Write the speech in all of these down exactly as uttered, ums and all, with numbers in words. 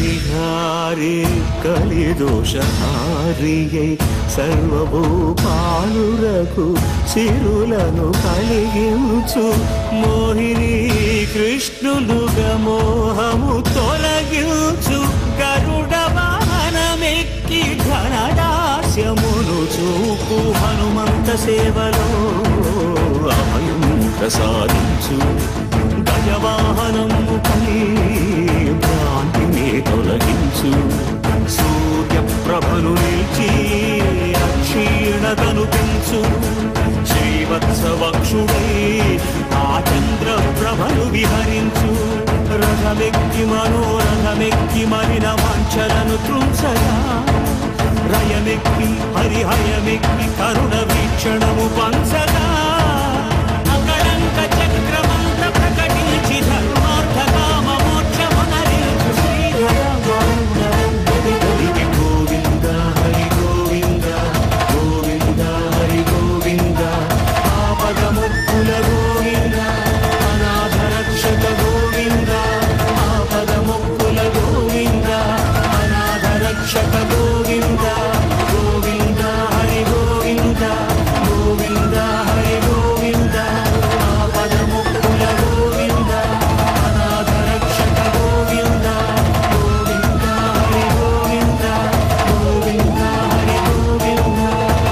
పరిహారి కలి దోషహారియే సర్వభూపాలురకు సిరులను కలిగించు మోహిని కృష్ణులుగా మోహము తొలగించు గరుడ వాహనమెక్కి ఘనదాస్యమును చూపు హనుమంత సేవలో అభయం ప్రసాదించు గజవాహనము పై భ్రాంతిని తొలగించు సూర్యప్రభను నిలిచి అక్షీణతను పెంచు శ్రీవత్సవక్షుడై ఆ చంద్రప్రభను విహరించు రథమెక్కి మనోరథమెక్కి మరిన వాంఛలను త్రుంచగా రయమెక్కి హరిహయమెక్కి కరుణ వీక్షణము పంచగా అకళంక చక్రమంత ప్రకటించి ధర్మార్థ కామ మోక్షమునరించు శ్రీహర గోవింద హరి గోవింద గోవింద హరి గోవింద ఆపదముక్కుల గోవింద అనాథ రక్షక గోవింద ఆపదముక్కుల గోవింద అనాథ రక్షక గోవింద గోవింద హరి గోవింద గోవింద హరి గోవింద ఆపదముక్కుల గోవింద అనాథ రక్షక గోవింద గోవింద హరి గోవింద గోవింద హరి గోవింద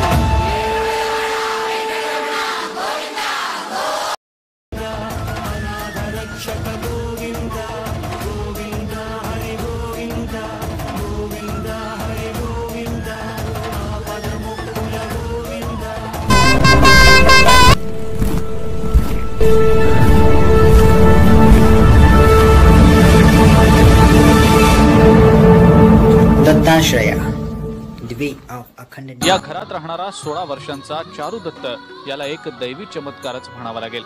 అనాథ రక్షక గోవింద గోవింద హరి గోవింద గోవింద హరి గోవింద ఆపదముక్కుల గోవింద. दत्ताश्रय द्वे ऑफ अखंड. या घरात राहणारा सोळा वर्षांचा चारू दत्त याला एक दैवी चमत्कारच म्हणावा लागेल.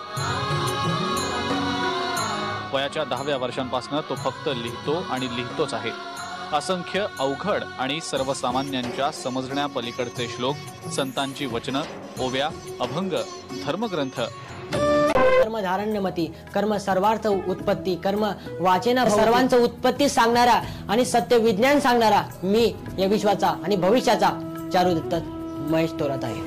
वयाच्या दहाव्या वर्षांपासून तो फक्त लिहितो आणि लिहितोच आहे. असंख्य अवघड आणि सर्वसामान्यांच्या समजण्या पलीकडचे श्लोक, संतांची वचनं, ओव्या, अभंग, धर्मग्रंथ. कर्म धारण्यमती, कर्म सर्वार्थ उत्पत्ती, कर्म वाचेना सर्वांचं उत्पत्ती सांगणारा आणि सत्य विज्ञान सांगणारा मी या विश्वाचा आणि भविष्याचा चारू दत्त महेश थोरात आहे.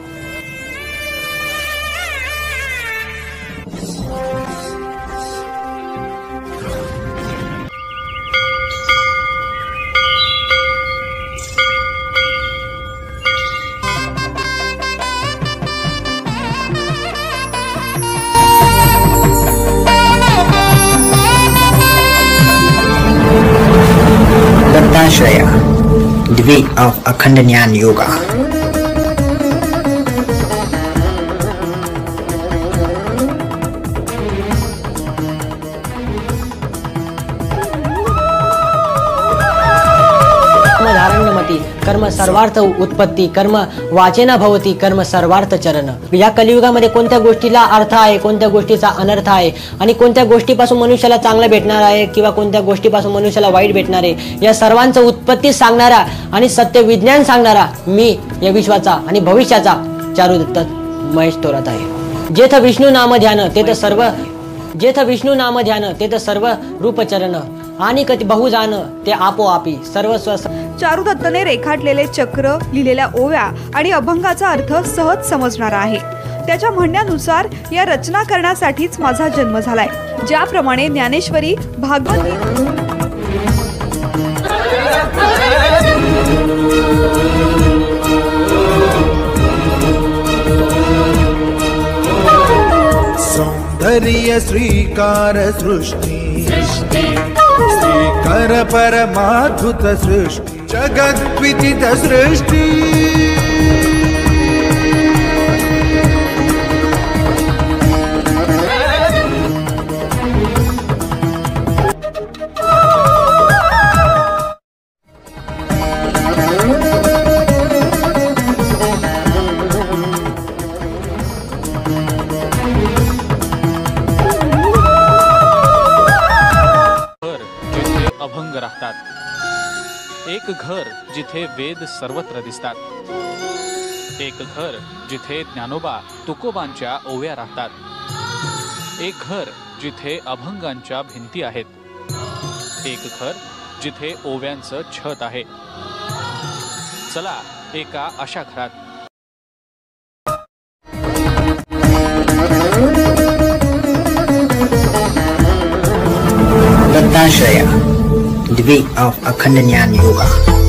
दत्ताश्रय द्वे ऑफ अखंड ज्ञान योगा. धारण्यमती, कर्म सर्वार्थ उत्पत्ती, कर्म वाचेना भवती, कर्म सर्वार्थ चरण. या कलियुगामध्ये कोणत्या गोष्टीला अर्थ आहे, कोणत्या गोष्टीचा अनर्थ आहे आणि कोणत्या गोष्टीपासून मनुष्याला चांगलं भेटणार आहे किंवा कोणत्या गोष्टीपासून मनुष्याला वाईट भेटणार आहे या सर्वांचं उत्पत्ती सांगणारा आणि सत्य विज्ञान सांगणारा मी या विश्वाचा आणि भविष्याचा चारू दत्त महेश थोरात आहे. जेथ विष्णू नाम ध्यान तेथ सर्व जेथ विष्णू नाम ध्यान तेथ सर्व रूपचरण आणि कति बहुजान ते आपोआपी सर्वस्व. चारू दत्तने रेखाटलेले चक्र, लिहिलेल्या ओव्या आणि अभंगाचा अर्थ सहज समजणारा आहे. त्याच्या म्हणण्यानुसार या रचना करण्यासाठीच माझा जन्म झालाय. ज्याप्रमाणे ज्ञानेश्वरी, भागवत, सौंदर्य श्रीकार सृष्टि श्रीकर परमाद्भुत सृष्टि जगद्विदित सृष्टि अभंग राहतात. एक घर जिथे वेद सर्वत्र दिसतात. एक घर जिथे ज्ञानोबा तुकोबांच्या ओव्या राहतात. एक घर जिथे अभंगांच्या भिंती आहेत. एक घर जिथे ओव्यांचं छत आहे. चला एका अशा घरात. दत्ताश्रया, the way of Akhandanyaan Yoga.